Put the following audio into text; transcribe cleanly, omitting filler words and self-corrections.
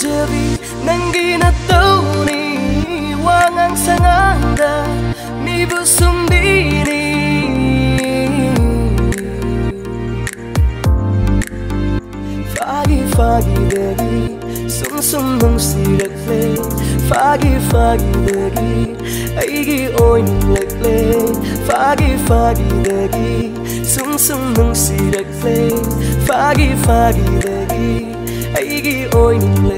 pamjabi nangi natawni wangang sanganda mibu sumdini Fagi fagi dagi sum sum nungsirakle Fagi fagi dagi aigi oining lakle Fagi fagi dagi sum sum nungsirakle Fagi fagi dagi aigi oining